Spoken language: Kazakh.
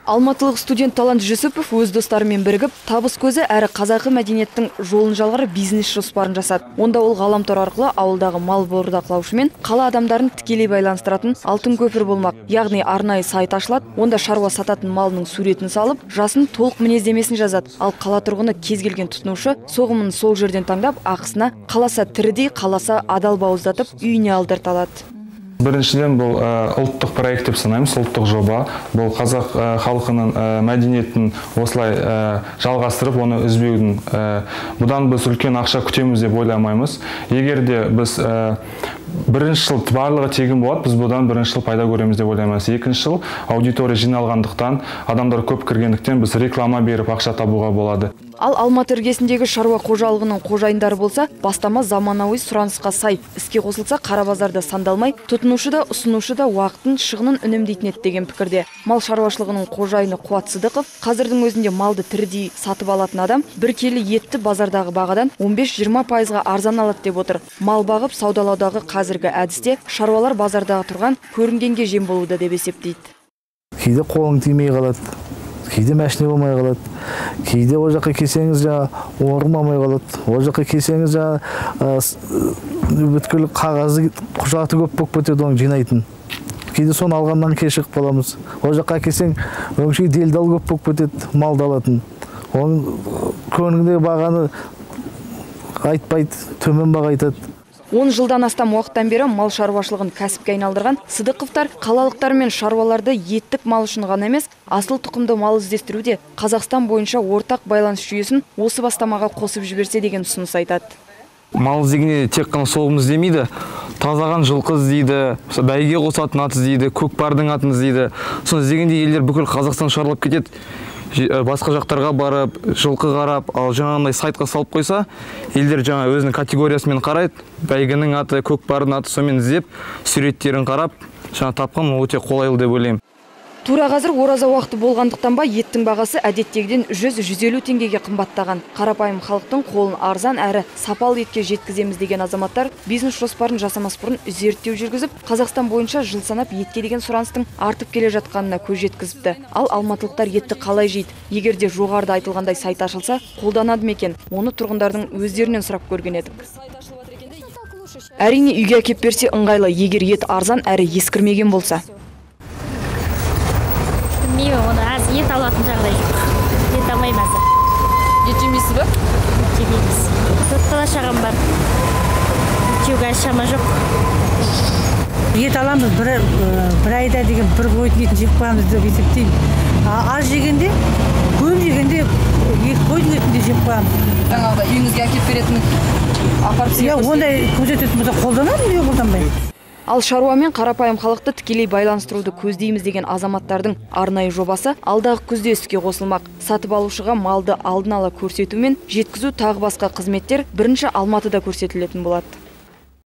Алматылық студент Талант Жүсіпов өз достарымен бірігіп, табыс көзі әрі қазақы мәдениеттің жолын жалғары бизнес жоспарын жасады. Онда ол ғаламтор арқылы ауылдағы мал бордақылаушымен қала адамдарын тікелей байланыстыратын алтын көпір болмақ. Яғни арнайы сайт ашылады, онда шаруа сататын малының суретін салып, жасын толық мінездемесін жазады. Ал қала тұрғыны кез келген тұтынушы соғымын сол жерден таңдап, ақысына қаласа тірідей, қаласа адал бауыздатып, үйіне алдырта алады. Біріншіден бұл ұлттық проект деп санаймыз, ұлттық жоба. Бұл қазақ халқының мәдениетін осылай жалғастырып, оны үзбеудің. Бұдан біз үлкен ақша күтеміз деп ойламаймыз. Егер де біз бірінші жыл барлығы тегін болады, біз бұдан бірінші жыл пайда көреміз деп ойлаймыз. Екінші жыл аудитория жиналғандықтан, адамдар көп кіргендіктен біз реклама беріп ақша табуға болады. Ал Алматы іргесіндегі шаруа қожалығының қожайындары болса, бастама заманауи сұранысқа сай іске қосылса, қара базарда сандалмай, тұтынушы да, ұсынушы да уақытын, шығынын үнемдейтін еді деген пікірде. Мал шаруашылығының қожайыны Қуат Сыдықов, қазірдің өзінде малды тірідей сатып алатын адам бір келі етті базардағы бағадан 15-20%-ға арзан алады деп отыр. Мал бағып саудалаудағы қазіргі әдісте шаруалар базардағы тұрған көрінгенге жем болуда деп есептейді. Кейде қолың тимей қалады, кейде мәшіне болмай қалады, кейде о жаққа келсеңіз орылмай қалады, о жаққа келсеңіз бүткіл қағазы құжаты көп болып кетеді, оны жинайтын. Кейде соны алғаннан кешігіп қаламыз. О жаққа келсең өңшей делдал көп болып кетеді, малды алатын. Оның көңілінде бағаны айтпайды, төмен баға айтады. 10 жылдан астам уақыттан бері мал шаруашылығын кәсіпке айналдырған Сыдықовтар қалалықтар мен шаруаларды еттік мал үшін ғана емес, асыл тұқымды мал іздестіруде Қазақстан бойынша ортақ байланыс жүйесін осы бастамаға қосып жіберсе деген ұсыныс айтады. Мал іздегенде тек қана соғым іздемейді, тазаған жылқы іздейді, бәйге қосатын ат іздейді, көкпардың атын іздейді. Соны іздегенде елдер бүкіл Қазақстан шарлап кетеді. Басқа жақтарға барып, жылқы қарап, ал жаңағындай сайтқа салып қойса, елдер жаңа өзінің категориясымен қарайды, бәйгінің аты, көкпардың аты сомен іздеп, суреттерін қарап, жаңа тапқан өте қолайлы деп ойлаймын. Тура қазір ораза уақыты болғандықтан ба, еттің бағасы әдеттегіден 100-150 теңгеге қымбаттаған. Қарапайым халықтың қолын арзан әрі сапалы етке жеткіземіз деген азаматтар бизнес жоспарын жасамас бұрын зерттеу жүргізіп, Қазақстан бойынша жыл санап етке деген сұраныстың артып келе жатқанына көз жеткізіпті. Ал алматылықтар етті қалай жейді? Егер де жоғарыда айтылғандай сайт ашылса, қолданады ма екен? Оны тұрғындардың өздерінен сұрап көрген едік. Әрине, үйге әкеп берсе ыңғайлы, егер ет арзан әрі ескірмеген болса. Оны аз ет алатын жағдай жоқ. Ет алмаймын азыр. Ет жемейсіз бе? Жемейміз. Төрт бала шағам бар. Үшеуге шама жоқ. Ет аламыз, бір айда деген бір қойдың етін жеп қоямыз деп есептеймін. Аз жегенде, көп жегенде екі қойдың етін де жеп қоямыз. Жаңағыда үйіңізге әкеп беретін апарып сыйып көрсетеді. Ондай көрсететін болса қолданамын, не қолданбай. Ал шаруамен қарапайым халықты тікелей байланыстыруды көздейміз деген азаматтардың арнайы жобасы алдағы күзде іске қосылмақ. Сатып алушыға малды алдын ала көрсету мен жеткізу тағы басқа қызметтер бірінші Алматыда көрсетілетін болады.